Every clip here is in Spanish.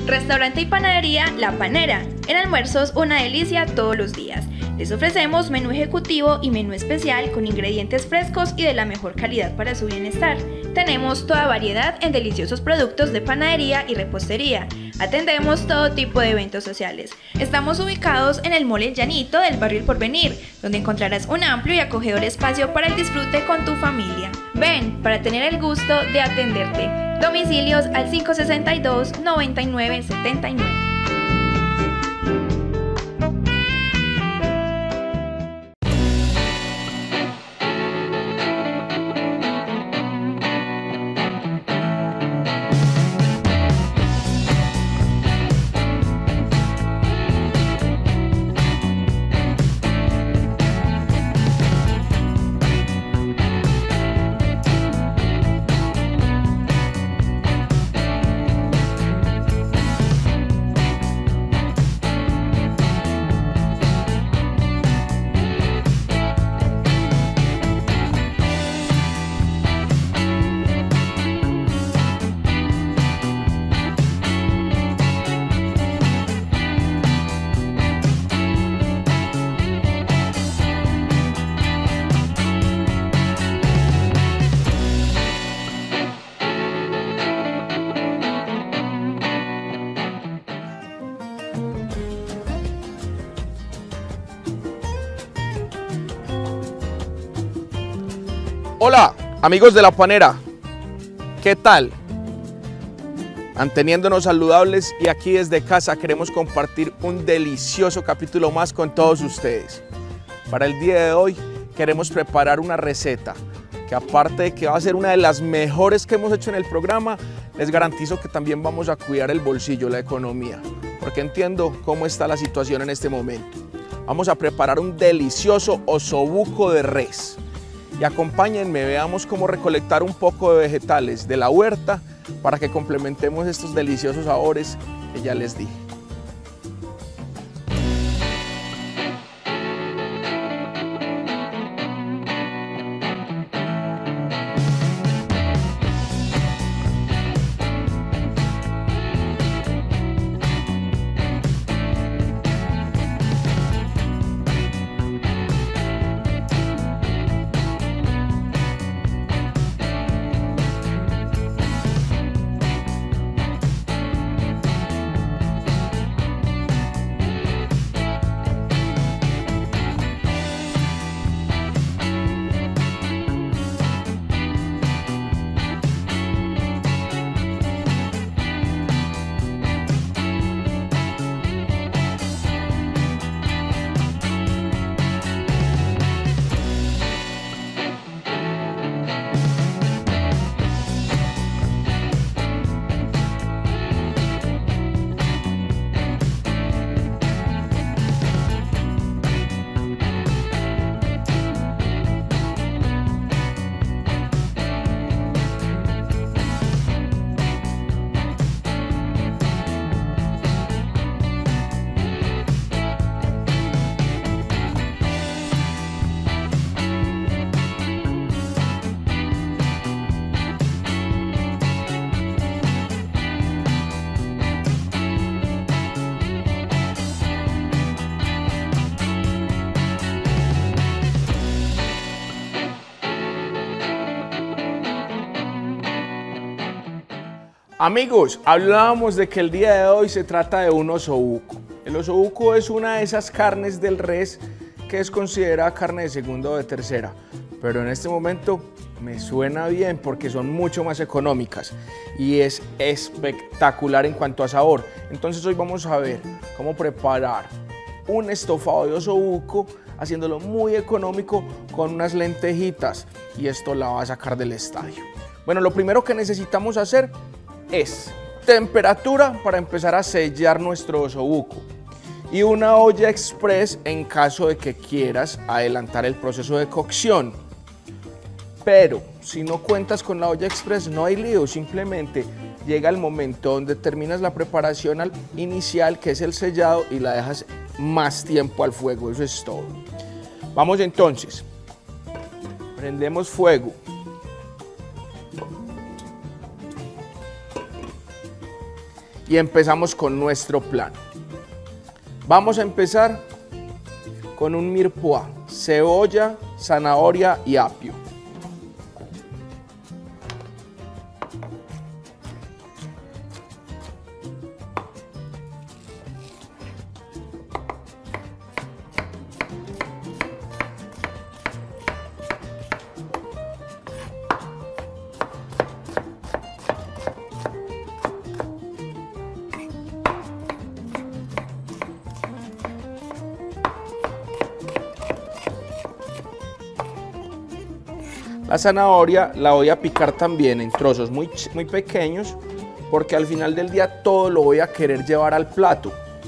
Restaurante y panadería La Panera. En almuerzos una delicia todos los días. Les ofrecemos menú ejecutivo y menú especial con ingredientes frescos y de la mejor calidad para su bienestar. Tenemos toda variedad en deliciosos productos de panadería y repostería. Atendemos todo tipo de eventos sociales. Estamos ubicados en el Mall El Llanito del barrio El Porvenir, donde encontrarás un amplio y acogedor espacio para el disfrute con tu familia. Ven para tener el gusto de atenderte. Domicilios al 562-9979. Hola, amigos de La Panera, ¿qué tal? Manteniéndonos saludables y aquí desde casa queremos compartir un delicioso capítulo más con todos ustedes. Para el día de hoy queremos preparar una receta que, aparte de que va a ser una de las mejores que hemos hecho en el programa, les garantizo que también vamos a cuidar el bolsillo, la economía, porque entiendo cómo está la situación en este momento. Vamos a preparar un delicioso osobuco de res. Y acompáñenme, veamos cómo recolectar un poco de vegetales de la huerta para que complementemos estos deliciosos sabores que ya les dije. Amigos, hablábamos de que el día de hoy se trata de un osobuco. El osobuco es una de esas carnes del res que es considerada carne de segunda o de tercera, pero en este momento me suena bien porque son mucho más económicas y es espectacular en cuanto a sabor. Entonces hoy vamos a ver cómo preparar un estofado de osobuco haciéndolo muy económico con unas lentejitas, y esto la va a sacar del estadio. Bueno, lo primero que necesitamos hacer es temperatura para empezar a sellar nuestro osobuco y una olla express en caso de que quieras adelantar el proceso de cocción. Pero si no cuentas con la olla express no hay lío, simplemente llega el momento donde terminas la preparación inicial, que es el sellado, y la dejas más tiempo al fuego, eso es todo. Vamos entonces, prendemos fuego. y empezamos con nuestro plan. Vamos a empezar con un mirepoix, cebolla, zanahoria y apio. La zanahoria la voy a picar también en trozos muy pequeños, porque al final del día todo lo voy a querer llevar al plato.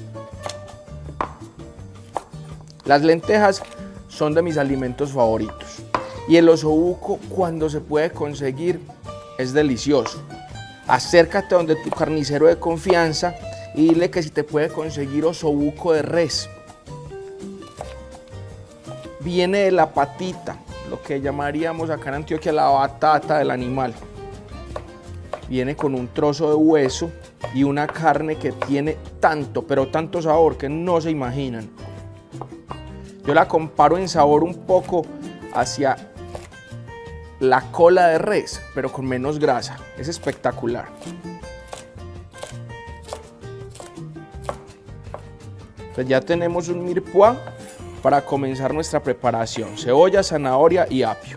Las lentejas son de mis alimentos favoritos y el osobuco, cuando se puede conseguir, es delicioso. Acércate donde tu carnicero de confianza y dile que si te puede conseguir osobuco de res. Viene de la patita, lo que llamaríamos acá en Antioquia la batata del animal. Viene con un trozo de hueso y una carne que tiene tanto, pero tanto sabor que no se imaginan. Yo la comparo en sabor un poco hacia la cola de res, pero con menos grasa. Es espectacular. Pues ya tenemos un mirepoix para comenzar nuestra preparación. Cebolla, zanahoria y apio.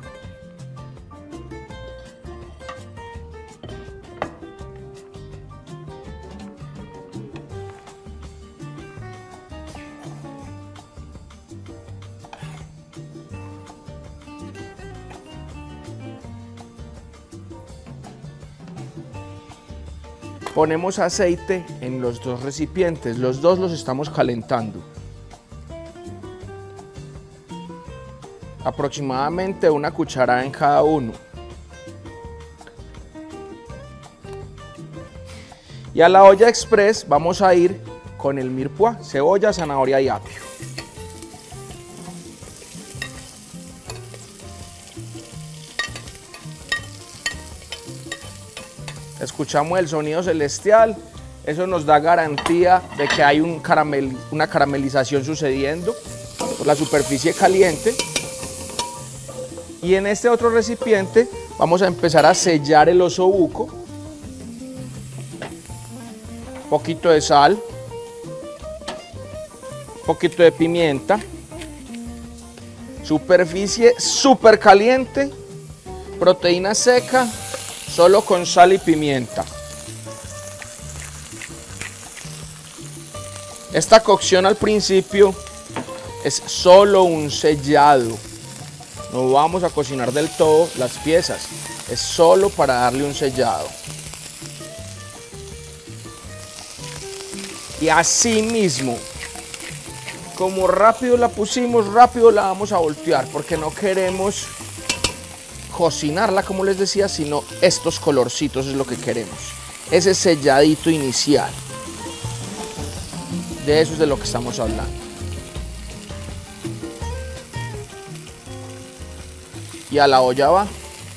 Ponemos aceite en los dos recipientes, los dos los estamos calentando. Aproximadamente una cucharada en cada uno. Y a la olla express vamos a ir con el mirepoix, cebolla, zanahoria y apio. Escuchamos el sonido celestial, eso nos da garantía de que hay una caramelización sucediendo por la superficie caliente. Y en este otro recipiente vamos a empezar a sellar el osobuco. Un poquito de sal, un poquito de pimienta, superficie súper caliente, proteína seca, solo con sal y pimienta. Esta cocción al principio es solo un sellado. No vamos a cocinar del todo las piezas, es solo para darle un sellado. Y así mismo, como rápido la pusimos, rápido la vamos a voltear, porque no queremos cocinarla, como les decía, sino estos colorcitos es lo que queremos. Ese selladito inicial. De eso es de lo que estamos hablando. Y a la olla va.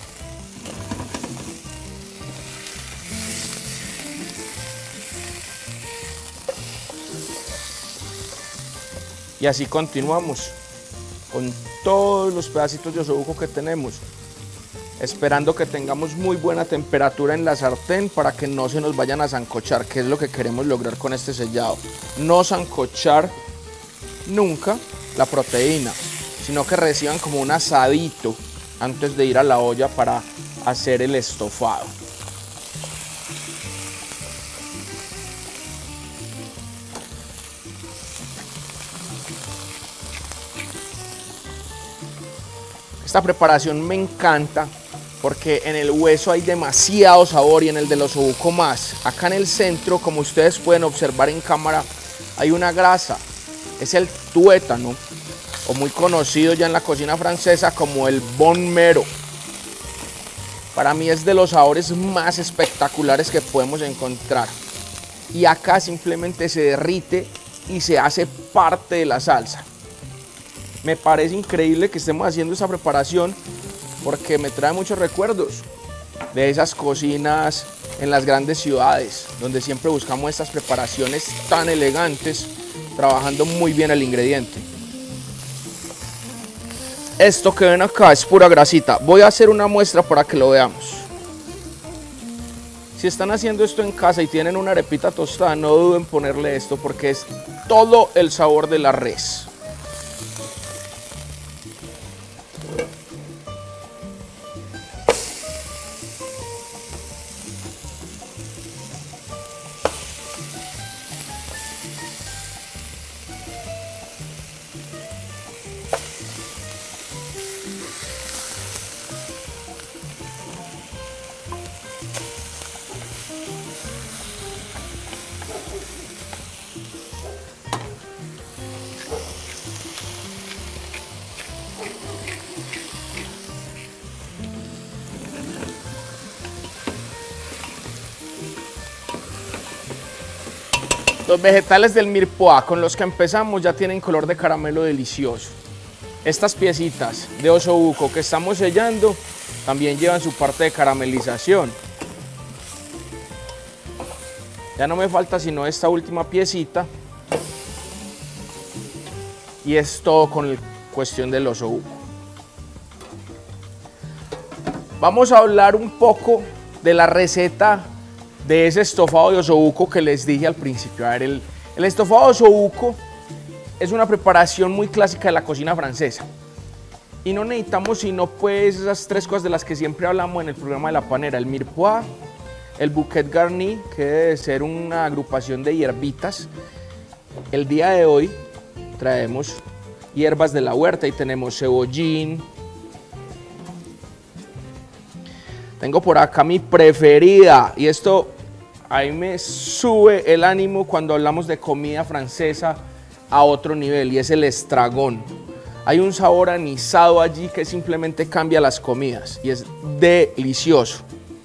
Y así continuamos con todos los pedacitos de osobuco que tenemos, esperando que tengamos muy buena temperatura en la sartén para que no se nos vayan a sancochar, que es lo que queremos lograr con este sellado. No sancochar nunca la proteína, sino que reciban como un asadito antes de ir a la olla para hacer el estofado. Esta preparación me encanta porque en el hueso hay demasiado sabor y en el del osobuco más. Acá en el centro, como ustedes pueden observar en cámara, hay una grasa, es el tuétano, o muy conocido ya en la cocina francesa como el bone marrow. Para mí es de los sabores más espectaculares que podemos encontrar. Y acá simplemente se derrite y se hace parte de la salsa. Me parece increíble que estemos haciendo esta preparación porque me trae muchos recuerdos de esas cocinas en las grandes ciudades, donde siempre buscamos estas preparaciones tan elegantes, trabajando muy bien el ingrediente. Esto que ven acá es pura grasita. Voy a hacer una muestra para que lo veamos. Si están haciendo esto en casa y tienen una arepita tostada, no duden en ponerle esto porque es todo el sabor de la res. Los vegetales del mirepoix con los que empezamos ya tienen color de caramelo delicioso. Estas piecitas de osobuco que estamos sellando también llevan su parte de caramelización. Ya no me falta sino esta última piecita y es todo con la cuestión del osobuco. Vamos a hablar un poco de la receta de ese estofado de osobuco que les dije al principio. A ver, el estofado de osobuco es una preparación muy clásica de la cocina francesa y no necesitamos sino pues esas tres cosas de las que siempre hablamos en el programa de la panera: el mirepoix, el bouquet garni, que debe ser una agrupación de hierbitas. El día de hoy traemos hierbas de la huerta y tenemos cebollín. Tengo por acá mi preferida y esto ahí me sube el ánimo cuando hablamos de comida francesa a otro nivel, y es el estragón. Hay un sabor anisado allí que simplemente cambia las comidas y es delicioso.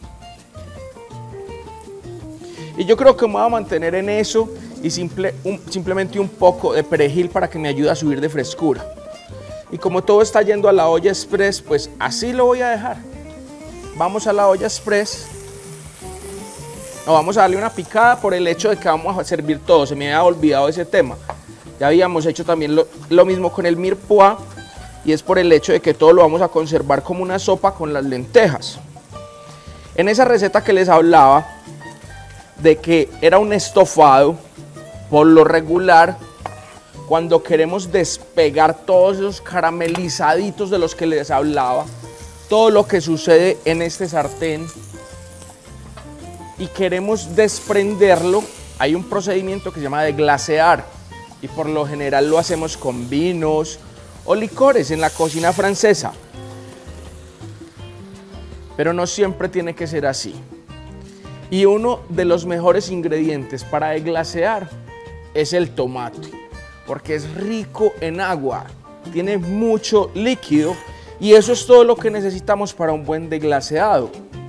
Y yo creo que me voy a mantener en eso y simplemente un poco de perejil para que me ayude a subir de frescura. Y como todo está yendo a la olla express, pues así lo voy a dejar. Vamos a la olla express. No, vamos a darle una picada por el hecho de que vamos a servir todo. Se me había olvidado ese tema. Ya habíamos hecho también lo mismo con el mirepoix, y es por el hecho de que todo lo vamos a conservar como una sopa con las lentejas. En esa receta que les hablaba de que era un estofado, por lo regular, cuando queremos despegar todos esos caramelizaditos de los que les hablaba, todo lo que sucede en este sartén, y queremos desprenderlo, hay un procedimiento que se llama deglasear, y por lo general lo hacemos con vinos o licores en la cocina francesa. Pero no siempre tiene que ser así. Y uno de los mejores ingredientes para deglasear es el tomate, porque es rico en agua, tiene mucho líquido, y eso es todo lo que necesitamos para un buen deglaseado.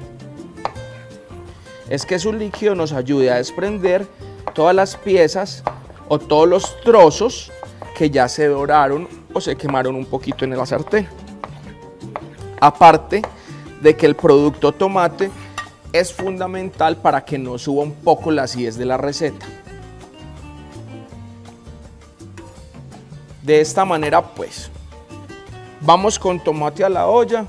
Es que su líquido nos ayude a desprender todas las piezas o todos los trozos que ya se doraron o se quemaron un poquito en la sartén. Aparte de que el producto tomate es fundamental para que no suba un poco la acidez de la receta. De esta manera pues, vamos con tomate a la olla.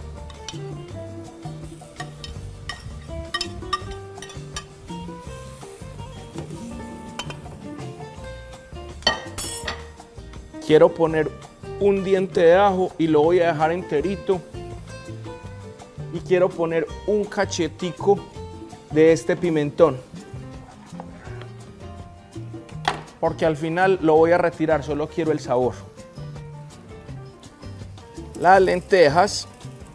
Quiero poner un diente de ajo y lo voy a dejar enterito. Y quiero poner un cachetico de este pimentón, porque al final lo voy a retirar, solo quiero el sabor. Las lentejas.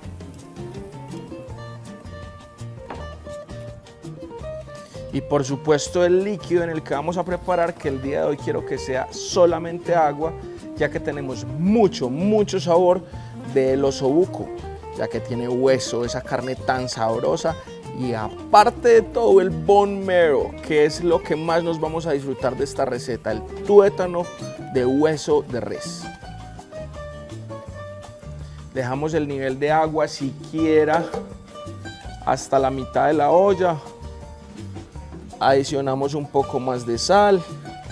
Y por supuesto el líquido en el que vamos a preparar, que el día de hoy quiero que sea solamente agua, ya que tenemos mucho sabor del osobuco, ya que tiene hueso, esa carne tan sabrosa, y aparte de todo el bone marrow, que es lo que más nos vamos a disfrutar de esta receta, el tuétano de hueso de res. Dejamos el nivel de agua siquiera hasta la mitad de la olla, Adicionamos un poco más de sal,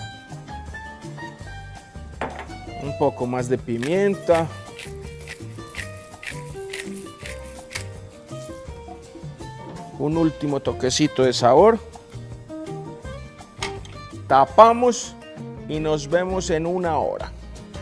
un poco más de pimienta, un último toquecito de sabor. Tapamos y nos vemos en 1 hora.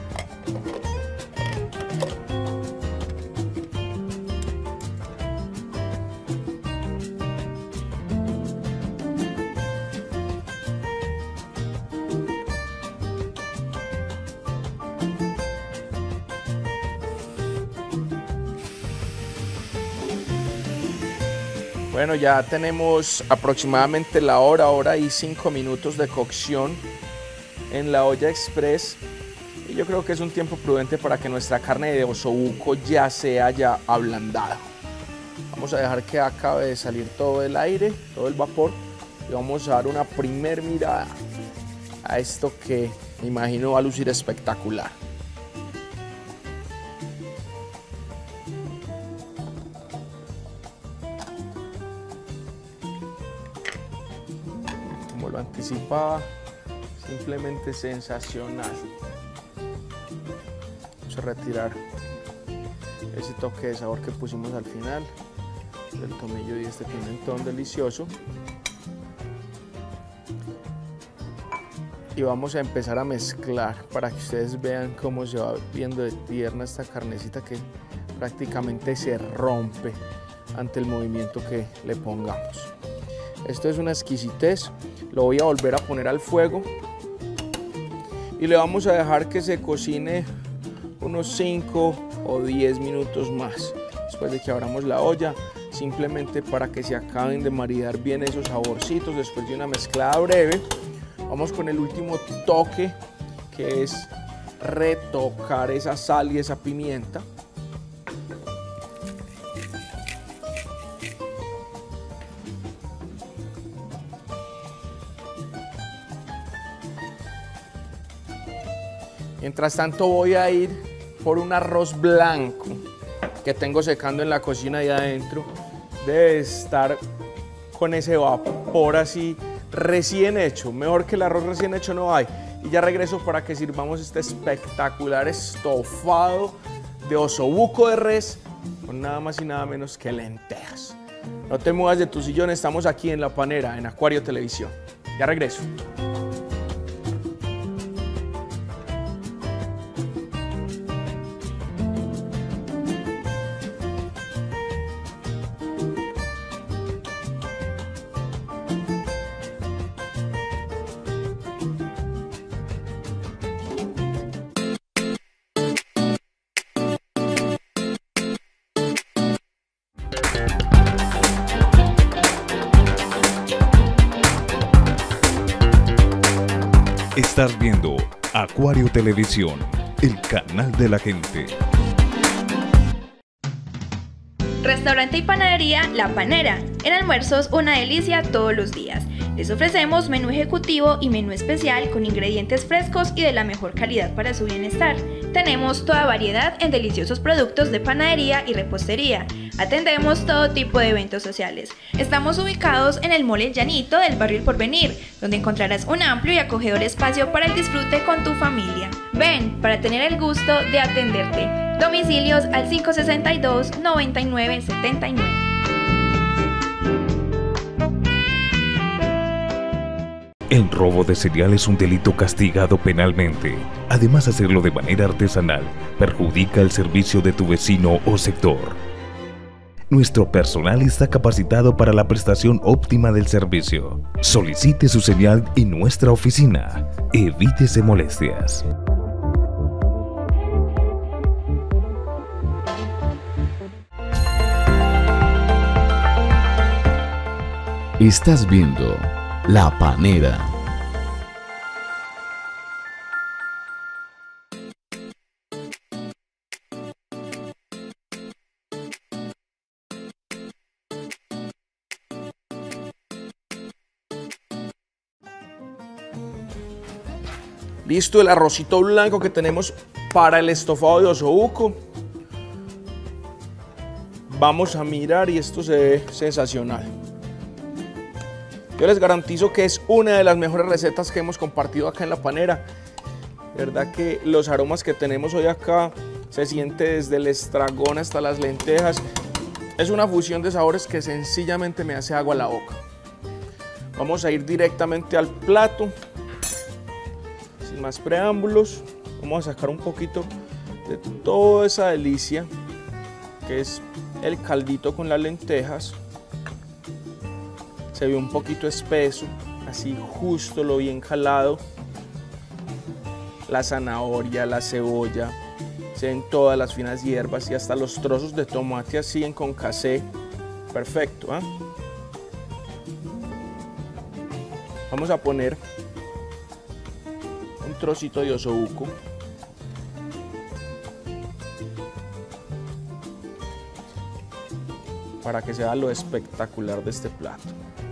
Bueno, ya tenemos aproximadamente la hora y 5 minutos de cocción en la olla express y yo creo que es un tiempo prudente para que nuestra carne de osobuco ya sea ablandada. Vamos a dejar que acabe de salir todo el aire, todo el vapor y vamos a dar una primer mirada a esto que me imagino va a lucir espectacular. Como lo anticipaba, simplemente sensacional. Vamos a retirar ese toque de sabor que pusimos al final del tomillo y este pimentón delicioso. Y vamos a empezar a mezclar para que ustedes vean cómo se va viendo de tierna esta carnecita que prácticamente se rompe ante el movimiento que le pongamos. Esto es una exquisitez. Lo voy a volver a poner al fuego y le vamos a dejar que se cocine unos 5 o 10 minutos más después de que abramos la olla, simplemente para que se acaben de maridar bien esos saborcitos. Después de una mezclada breve, vamos con el último toque, que es retocar esa sal y esa pimienta. Mientras tanto voy a ir por un arroz blanco que tengo secando en la cocina ahí adentro. Debe estar con ese vapor así recién hecho. Mejor que el arroz recién hecho no hay. Y ya regreso para que sirvamos este espectacular estofado de osobuco de res con nada más y nada menos que lentejas. No te muevas de tu sillón, estamos aquí en La Panera, en Acuario Televisión. Ya regreso. Estás viendo Acuario Televisión, el canal de la gente. Restaurante y panadería La Panera. En almuerzos una delicia todos los días. Les ofrecemos menú ejecutivo y menú especial con ingredientes frescos y de la mejor calidad para su bienestar. Tenemos toda variedad en deliciosos productos de panadería y repostería. Atendemos todo tipo de eventos sociales. Estamos ubicados en el Mall El Llanito del barrio El Porvenir, donde encontrarás un amplio y acogedor espacio para el disfrute con tu familia. Ven para tener el gusto de atenderte. Domicilios al 562-9979. El robo de cereal es un delito castigado penalmente. Además, hacerlo de manera artesanal perjudica el servicio de tu vecino o sector. Nuestro personal está capacitado para la prestación óptima del servicio. Solicite su cereal en nuestra oficina. Evítese molestias. Estás viendo La Panera. Listo el arrocito blanco que tenemos para el estofado de osobuco. Vamos a mirar y esto se ve sensacional. Yo les garantizo que es una de las mejores recetas que hemos compartido acá en La Panera. De verdad que los aromas que tenemos hoy acá se siente desde el estragón hasta las lentejas. Es una fusión de sabores que sencillamente me hace agua a la boca. Vamos a ir directamente al plato. Sin más preámbulos, vamos a sacar un poquito de toda esa delicia que es el caldito con las lentejas. Se ve un poquito espeso, así justo lo bien jalado. La zanahoria, la cebolla, se ven todas las finas hierbas y hasta los trozos de tomate así en concassé. Perfecto, ¿eh? Vamos a poner un trocito de osobuco. Para que se vea lo espectacular de este plato.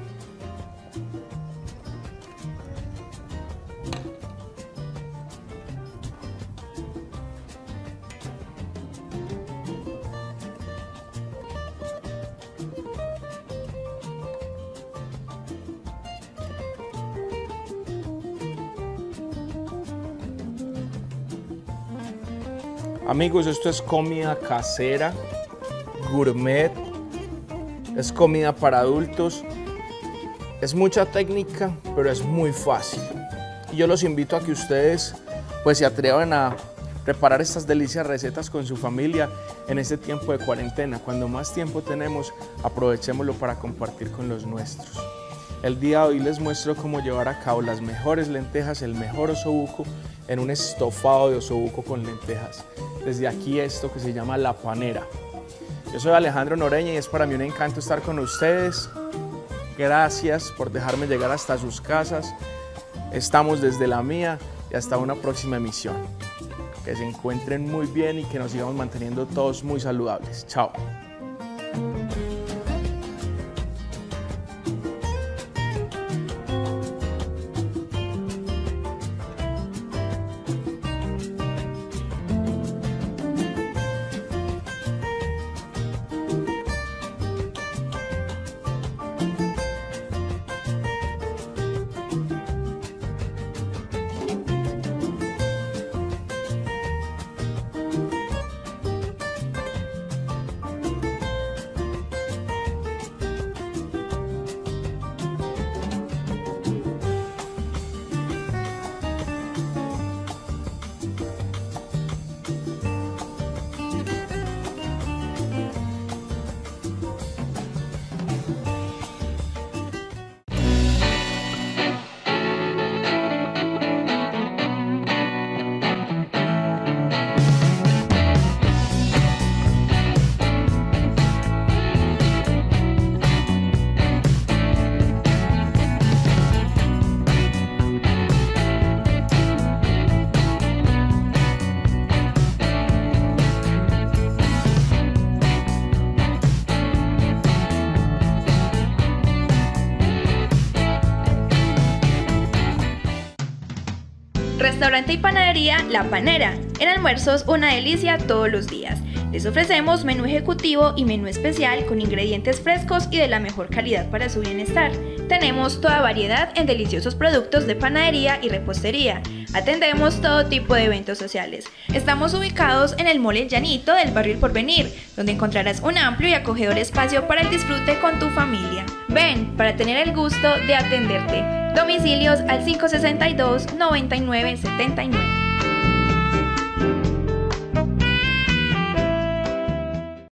Amigos, esto es comida casera, gourmet, es comida para adultos, es mucha técnica, pero es muy fácil. Y yo los invito a que ustedes pues se atrevan a preparar estas delicias recetas con su familia en este tiempo de cuarentena. Cuando más tiempo tenemos, aprovechémoslo para compartir con los nuestros. El día de hoy les muestro cómo llevar a cabo las mejores lentejas, el mejor osobuco, en un estofado de osobuco con lentejas. Desde aquí esto que se llama La Panera. Yo soy Alejandro Noreña y es para mí un encanto estar con ustedes. Gracias por dejarme llegar hasta sus casas. Estamos desde la mía y hasta una próxima emisión. Que se encuentren muy bien y que nos sigamos manteniendo todos muy saludables. Chao. Restaurante y panadería La Panera. En almuerzos una delicia todos los días. Les ofrecemos menú ejecutivo y menú especial con ingredientes frescos y de la mejor calidad para su bienestar. Tenemos toda variedad en deliciosos productos de panadería y repostería. Atendemos todo tipo de eventos sociales. Estamos ubicados en el Mall El Llanito del barrio El Porvenir, donde encontrarás un amplio y acogedor espacio para el disfrute con tu familia. Ven para tener el gusto de atenderte. Domicilios al 562-9979.